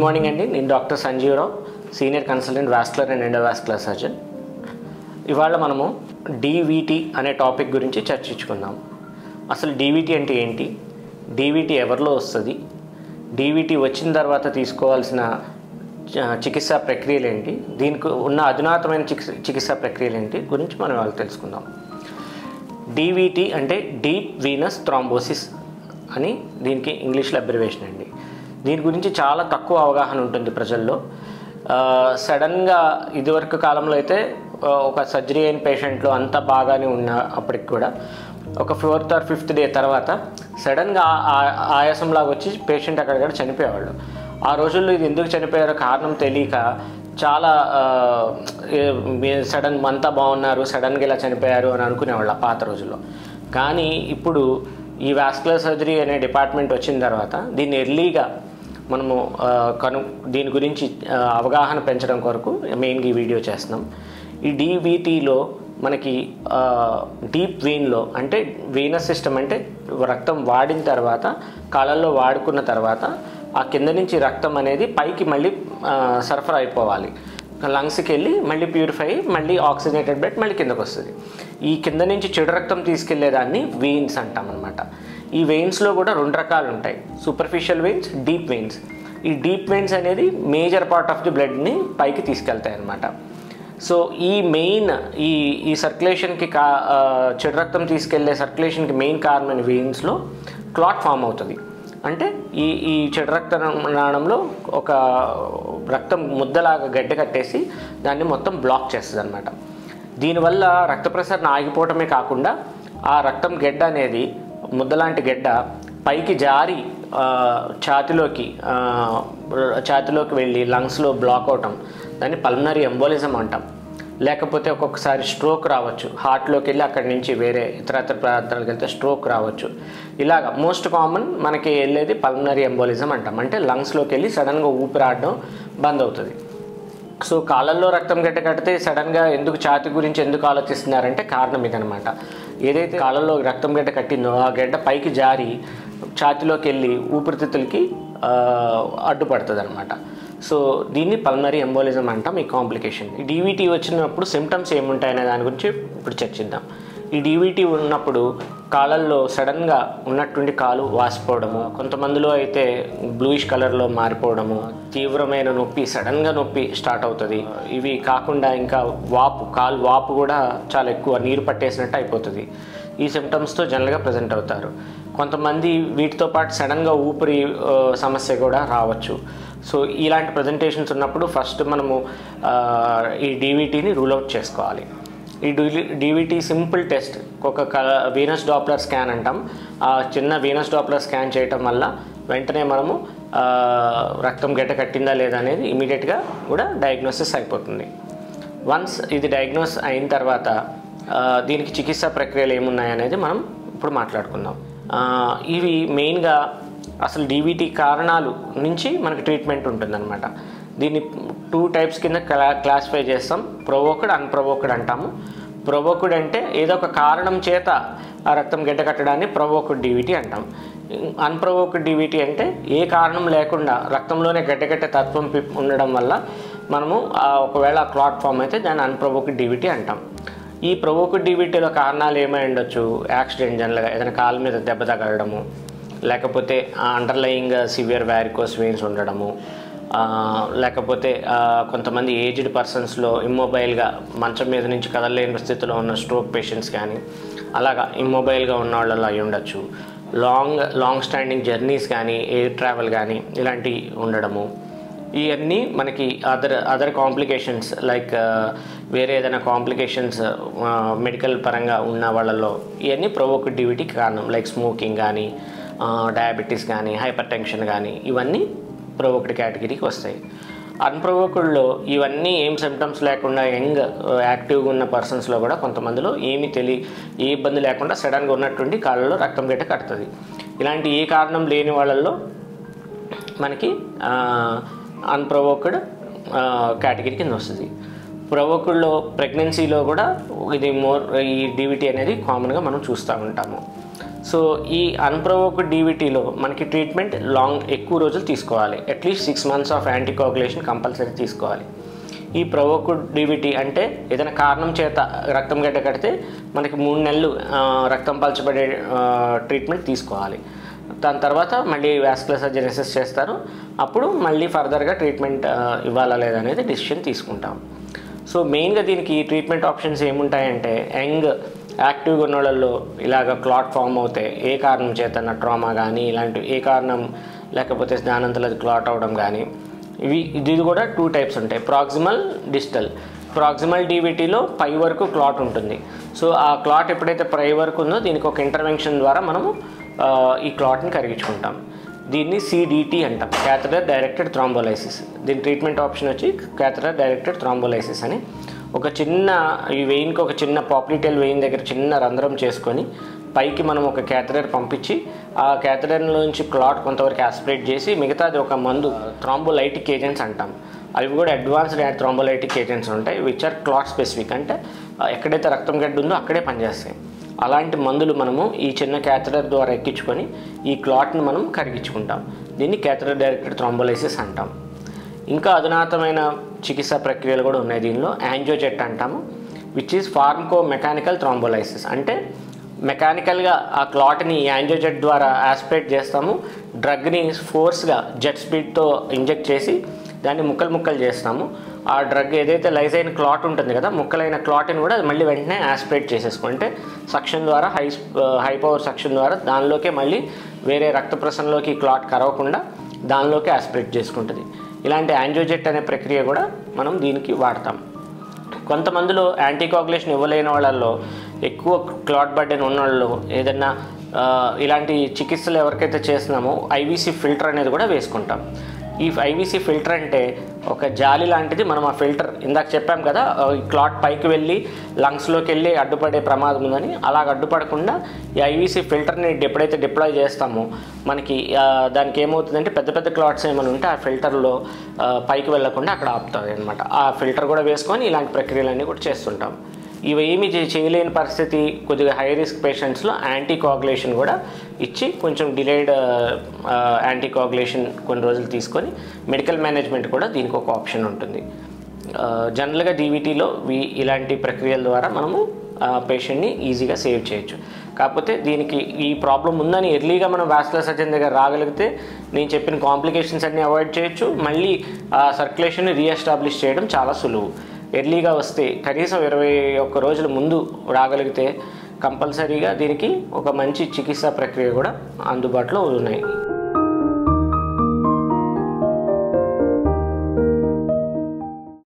Good morning అండి. నేను doctor Sanjeev Rao, senior consultant vascular and endovascular surgeon. ఇవాళ మనము డీవీటీ అనే టాపిక్ గురించి చర్చించుకుందాం. అసలు డీవీటీ అంటే ఏంటి, డీవీటీ ఎవరిలో వస్తుంది, డీవీటీ వచ్చిన తర్వాత తీసుకోవాల్సిన చికిత్సా ప్రక్రియలు ఏంటి, దీనికి ఉన్న అధునాతమైన చికిత్సా ప్రక్రియలు ఏంటి గురించి మనం ఇవాళ తెలుసుకుందాం. డీవీటీ అంటే డీప్ వీనస్ థ్రాంబోసిస్ అని దీనికి ఇంగ్లీష్లో అబ్రివేషన్ అండి. దీని గురించి చాలా తక్కువ అవగాహన ఉంటుంది ప్రజల్లో. సడన్గా ఇదివరకు కాలంలో అయితే ఒక సర్జరీ అయిన పేషెంట్లు అంతా బాగానే ఉన్న అప్పటికి కూడా ఒక 4th or 5th డే తర్వాత సడన్గా ఆయాసంలాగా వచ్చి పేషెంట్ అక్కడక్కడ చనిపోయేవాళ్ళు. ఆ రోజుల్లో ఇది ఎందుకు చనిపోయారో కారణం తెలియక చాలా సడన్ అంతా బాగున్నారు, సడన్గా ఇలా చనిపోయారు అని అనుకునేవాళ్ళు పాత రోజుల్లో. కానీ ఇప్పుడు ఈ వాస్కులర్ సర్జరీ అనే డిపార్ట్మెంట్ వచ్చిన తర్వాత దీన్ని ఎర్లీగా మనము దీని గురించి అవగాహన పెంచడం కొరకు మెయిన్గా ఈ వీడియో చేస్తున్నాం. ఈ డీవీటీలో మనకి డీప్ వెయిన్లో అంటే వీనస్ సిస్టమ్ అంటే రక్తం వాడిన తర్వాత కాళ్ళల్లో వాడుకున్న తర్వాత ఆ కింద నుంచి రక్తం అనేది పైకి మళ్ళీ సరఫరా అయిపోవాలి, లంగ్స్కి వెళ్ళి మళ్ళీ ప్యూరిఫై మళ్ళీ ఆక్సిజనేటెడ్ బ్లడ్ మళ్ళీ కిందకు వస్తుంది. ఈ కింద నుంచి చెడు రక్తం తీసుకెళ్లేదాన్ని వెయిన్స్ అంటాం అన్నమాట. ఈ వెయిన్స్లో కూడా 2 రకాలు ఉంటాయి, సూపర్ఫిషియల్ వెయిన్స్, డీప్ వెయిన్స్. ఈ డీప్ వెయిన్స్ అనేది మేజర్ పార్ట్ ఆఫ్ ది బ్లడ్ని పైకి తీసుకెళ్తాయి అన్నమాట. సో ఈ మెయిన్ ఈ సర్క్యులేషన్కి చెడు రక్తం తీసుకెళ్లే సర్క్యులేషన్కి మెయిన్ కారణమైన వెయిన్స్లో క్లాట్ ఫామ్ అవుతుంది. అంటే ఈ చెడు రక్త నాళంలో ఒక రక్తం ముద్దలాగా గడ్డ కట్టేసి దాన్ని మొత్తం బ్లాక్ చేస్తుంది అన్నమాట. దీనివల్ల రక్త ప్రసరణ ఆగిపోవటమే కాకుండా ఆ రక్తం గడ్డ అనేది ముద్దలాంటి గడ్డ పైకి జారి ఛాతిలోకి వెళ్ళి లంగ్స్లో బ్లాక్ అవటం, దాన్ని పల్మనరీ ఎంబోలిజం అంటాం. లేకపోతే ఒక్కొక్కసారి స్ట్రోక్ రావచ్చు, హార్ట్లోకి వెళ్ళి అక్కడి నుంచి వేరే ఇతరత్ర పదార్థాలకు వెళ్తే స్ట్రోక్ రావచ్చు. ఇలాగ మోస్ట్ కామన్ మనకి వెళ్ళేది పల్మనరీ ఎంబోలిజం అంటాం. అంటే లంగ్స్లోకి వెళ్ళి సడన్గా ఊపిరాడడం బంద్ అవుతుంది. సో కాళ్ళల్లో రక్తం గడ్డ కడితే సడన్గా ఎందుకు ఛాతి గురించి ఎందుకు ఆలోచిస్తున్నారంటే కారణం ఇదనమాట. ఏదైతే కాళ్ళల్లో రక్తం గడ్డ కట్టిందో ఆ గడ్డ పైకి జారి ఛాతిలోకి వెళ్ళి ఊపిరితిత్తులకి అడ్డుపడుతుంది అనమాట. సో దీన్ని పల్మనరీ ఎంబోలిజం అంటాం ఈ కాంప్లికేషన్. ఈ డీవీటీ వచ్చినప్పుడు సిమ్టమ్స్ ఏముంటాయనే దాని గురించి ఇప్పుడు చర్చిద్దాం. ఈ డీవీటీ ఉన్నప్పుడు కాళ్ళల్లో సడన్గా ఉన్నటువంటి కాలు వాసిపోవడము, కొంతమందిలో అయితే బ్లూయిష్ కలర్లో మారిపోవడము, తీవ్రమైన నొప్పి, సడన్గా నొప్పి స్టార్ట్ అవుతుంది. ఇవి కాకుండా ఇంకా కాలు వాపు కూడా చాలా ఎక్కువ నీరు పట్టేసినట్టు అయిపోతుంది. ఈ సిమ్టమ్స్తో జనరల్గా ప్రజెంట్ అవుతారు. కొంతమంది వీటితో పాటు సడన్గా ఊపిరి సమస్య కూడా రావచ్చు. సో ఇలాంటి ప్రజెంటేషన్స్ ఉన్నప్పుడు ఫస్ట్ మనము ఈ డీవీటీని రూల్ అవుట్ చేసుకోవాలి. ఈ డీవీటీ సింపుల్ టెస్ట్, ఒక వీనస్ డాప్లర్ స్కాన్ అంటాం. ఆ చిన్న వీనస్ డాప్లర్ స్కాన్ చేయటం వల్ల వెంటనే మనము రక్తం గడ్డ కట్టిందా లేదా అనేది ఇమీడియట్గా కూడా డయాగ్నోసిస్ అయిపోతుంది. వన్స్ ఇది డయాగ్నోస్ అయిన తర్వాత దీనికి చికిత్సా ప్రక్రియలు ఏమున్నాయనేది మనం ఇప్పుడు మాట్లాడుకుందాం. ఇవి మెయిన్గా అసలు డీవీటీ కారణాలు నుంచి మనకి ట్రీట్మెంట్ ఉంటుందన్నమాట. దీన్ని 2 టైప్స్ కింద క్లాసిఫై చేస్తాం. ప్రొవోక్డ్, అన్ప్రొవోక్డ్ అంటాము. ప్రొవోక్డ్ అంటే ఏదో ఒక కారణం చేత ఆ రక్తం గడ్డ కట్టడాన్ని ప్రొవోక్డ్ డీవీటీ అంటాం. అన్ప్రొవోక్డ్ డీవీటీ అంటే ఏ కారణం లేకుండా రక్తంలోనే గడ్డకట్టే తత్వం ఉండడం వల్ల మనము ఒకవేళ క్లాట్ ఫామ్ అయితే దాన్ని అన్ప్రొవోక్డ్ డీవీటీ అంటాం. ఈ ప్రొవోక్డ్ డీవీటీలో కారణాలు ఏమై ఉండొచ్చు, యాక్సిడెంట్, జనరల్గా ఏదైనా కాలు మీద దెబ్బ తగలడము, లేకపోతే అండర్లయింగ్ సివియర్ వ్యారికోస్ వెయిన్స్ ఉండడము, లేకపోతే కొంతమంది ఏజ్డ్ పర్సన్స్లో ఇమ్మొబైల్గా మంచం మీద నుంచి కదలలేని స్థితిలో ఉన్న స్ట్రోక్ పేషెంట్స్ కానీ అలాగా ఇమ్మొబైల్గా ఉన్న వాళ్ళలో అయి ఉండొచ్చు. లాంగ్ స్టాండింగ్ జర్నీస్ కానీ ఎయిర్ ట్రావెల్ కానీ ఇలాంటివి ఉండడము. ఇవన్నీ మనకి అదర్ కాంప్లికేషన్స్ లైక్ వేరే ఏదైనా కాంప్లికేషన్స్ మెడికల్ పరంగా ఉన్న వాళ్ళలో ఇవన్నీ ప్రొవోక్డ్ డీవీటీకి కారణం. లైక్ స్మోకింగ్ కానీ, డయాబెటీస్ కానీ, హైపర్ టెన్షన్ కానీ ఇవన్నీ ప్రొవోక్డ్ కేటగిరీకి వస్తాయి. అన్ప్రొవోక్డ్లో ఇవన్నీ ఏం సిమ్టమ్స్ లేకుండా యాక్టివ్గా ఉన్న పర్సన్స్లో కూడా కొంతమందిలో ఏ ఇబ్బంది లేకుండా సడన్గా ఉన్నటువంటి కాళ్ళలో రక్తం గడ్డ కడుతుంది. ఇలాంటి ఏ కారణం లేని వాళ్ళల్లో మనకి అన్ప్రొవోక్డ్ కేటగిరీ కింద వస్తుంది. ప్రొవోక్డ్లో ప్రెగ్నెన్సీలో కూడా ఇది ఈ డీవీటీ అనేది కామన్గా మనం చూస్తూ ఉంటాము. సో ఈ అన్ప్రొవోక్డ్ డీవీటీలో మనకి ట్రీట్మెంట్ ఎక్కువ రోజులు తీసుకోవాలి. At least 6 months of anticoagulation compulsory తీసుకోవాలి. ఈ ప్రొవోక్డ్ డీవీటీ అంటే ఏదైనా కారణం చేత రక్తం గడ్డ కడితే మనకి 3 నెలలు రక్తం పలచబడే ట్రీట్మెంట్ తీసుకోవాలి. దాని తర్వాత మళ్ళీ వాస్కులర్ సర్జన్ అసెస్ చేస్తారు. అప్పుడు మళ్ళీ ఫర్దర్గా ట్రీట్మెంట్ ఇవ్వాలా లేదనేది డిసిషన్ తీసుకుంటాం. సో మెయిన్గా దీనికి ట్రీట్మెంట్ ఆప్షన్స్ ఏముంటాయంటే, యంగ్ యాక్టివ్గా ఉన్న వాళ్ళల్లో ఇలాగ క్లాట్ ఫామ్ అవుతే ఏ కారణం చేతన ట్రామా కానీ ఇలాంటివి ఏ కారణం లేకపోతే స్నానంతలో క్లాట్ అవ్వడం కానీ ఇది కూడా 2 types ఉంటాయి, ప్రాక్సిమల్, డిస్టల్. ప్రాక్సిమల్ డీవీటీలో పై వరకు క్లాట్ ఉంటుంది. సో ఆ క్లాట్ ఎప్పుడైతే పై వరకు ఉందో దీనికి ఒక ఇంటర్వెన్షన్ ద్వారా మనము ఈ క్లాట్ని కరిగించుకుంటాం. దీన్ని CDT అంటాం, క్యాథెటర్ డైరెక్టెడ్ థ్రాంబోలైసిస్. దీని ట్రీట్మెంట్ ఆప్షన్ వచ్చి క్యాథెటర్ డైరెక్టెడ్ థ్రాంబోలైసిస్ అని ఒక చిన్న ఈ వెయిన్కి ఒక చిన్న పాప్లిటల్ వెయిన్ దగ్గర చిన్న రంధ్రం చేసుకొని పైకి మనం ఒక క్యాథెటర్ పంపించి ఆ క్యాథెటర్లోంచి క్లాట్ కొంతవరకు ఆస్పిరేట్ చేసి మిగతాది ఒక మందు థ్రాంబోలైటిక్ ఏజెంట్స్ అంటాం. అవి కూడా అడ్వాన్స్డ్ థ్రాంబోలైటిక్ ఏజెంట్స్ ఉంటాయి, విచ్ ఆర్ క్లాట్ స్పెసిఫిక్, అంటే ఎక్కడైతే రక్తం గడ్డ ఉందో అక్కడే పనిచేస్తాయి. అలాంటి మందులు మనము ఈ చిన్న క్యాథెటర్ ద్వారా ఎక్కించుకొని ఈ క్లాట్ని మనం కరిగించుకుంటాం. దీన్ని క్యాథెటర్ డైరెక్టెడ్ థ్రాంబోలైసిస్ అంటాం. ఇంకా అధునాతమైన చికిత్సా ప్రక్రియలు కూడా ఉన్నాయి దీనిలో. యాంజియోజెట్ అంటాము, which is pharmacomechanical thrombolysis. అంటే మెకానికల్గా ఆ క్లాట్ని యాంజియోజెట్ ద్వారా ఆస్పిరేట్ చేస్తాము, డ్రగ్ని ఫోర్స్గా జెట్ స్పీడ్తో ఇంజెక్ట్ చేసి దాన్ని ముక్కలు చేస్తాము. ఆ డ్రగ్ ఏదైతే లైజైన్ క్లాట్ ఉంటుంది కదా, ముక్కలైన క్లాట్ని కూడా మళ్ళీ వెంటనే ఆస్పిరేట్ చేసేసుకుంటే సక్షన్ ద్వారా హై పవర్ సక్షన్ ద్వారా దానిలోకే మళ్ళీ వేరే రక్త ప్రసరణలోకి క్లాట్ కరవకుండా దానిలోకి ఆస్పిరేట్ చేసుకుంటుంది. ఇలాంటి యాంజియోజెట్ అనే ప్రక్రియ కూడా మనం దీనికి వాడతాం. కొంతమందిలో యాంటీకోగులేషన్ ఇవ్వలేని వాళ్ళల్లో ఎక్కువ క్లాట్ బర్డెన్ ఉన్న వాళ్ళు ఏదన్నా ఇలాంటి చికిత్సలు ఎవరికైతే చేస్తున్నామో ఐవీసీ ఫిల్టర్ అనేది కూడా వేసుకుంటాం. ఈ ఐవీసీ ఫిల్టర్ అంటే ఒక జాలి లాంటిది. మనం ఆ ఫిల్టర్ ఇందాక చెప్పాం కదా, క్లాట్ పైకి వెళ్ళి లంగ్స్లోకి వెళ్ళి అడ్డుపడే ప్రమాదం ఉందని, అలాగ అడ్డుపడకుండా ఈ ఐవీసీ ఫిల్టర్ని ఎప్పుడైతే డిప్లాయ్ చేస్తామో మనకి దానికి ఏమవుతుందంటే పెద్ద పెద్ద క్లాట్స్ ఏమైనా ఉంటే ఆ ఫిల్టర్లో పైకి వెళ్ళకుండా అక్కడ ఆపుతుంది అనమాట. ఆ ఫిల్టర్ కూడా వేసుకొని ఇలాంటి ప్రక్రియలన్నీ కూడా చేస్తుంటాం. ఇవేమీ చేయలేని పరిస్థితి కొద్దిగా హై రిస్క్ పేషెంట్స్లో యాంటీకోగులేషన్ కూడా ఇచ్చి కొంచెం డిలేడ్ యాంటీకోగులేషన్ కొన్ని రోజులు తీసుకొని మెడికల్ మేనేజ్మెంట్ కూడా దీనికి ఒక ఆప్షన్ ఉంటుంది. జనరల్గా డీవీటీలో ఇలాంటి ప్రక్రియల ద్వారా మనము పేషెంట్ని ఈజీగా సేవ్ చేయొచ్చు. కాకపోతే దీనికి ఈ ప్రాబ్లం ఉందని ఎర్లీగా మనం వాస్కులర్ సర్జన్ దగ్గర రాగలిగితే నేను చెప్పిన కాంప్లికేషన్స్ అన్నీ అవాయిడ్ చేయొచ్చు. మళ్ళీ ఆ సర్క్యులేషన్ని రీఎస్టాబ్లిష్ చేయడం చాలా సులువు. ఎర్లీగా వస్తే కనీసం 21 రోజుల ముందు రాగలిగితే కంపల్సరీగా దీనికి ఒక మంచి చికిత్సా ప్రక్రియ కూడా అందుబాటులో ఉన్నాయి.